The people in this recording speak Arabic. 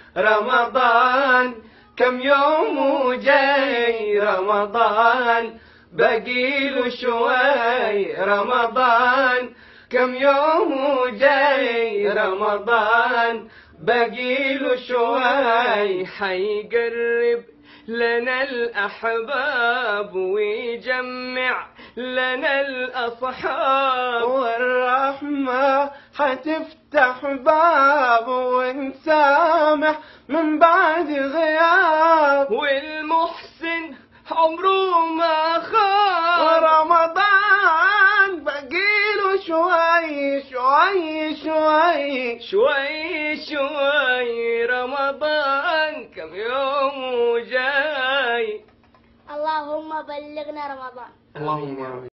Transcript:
رمضان كم يوم وجاي رمضان بقيله شوي رمضان كم يوم وجاي رمضان بقيله شوي حيقرب لنا الأحباب ويجمع لنا الأصحاب والرحمة حتفتح باب ونسامح من بعد غياب والمحسن عمره ما خاب ورمضان بقيله شوي شوي شوي شوي شوي رمضان كم يوم وجاي. اللهم بلغنا رمضان. اللهم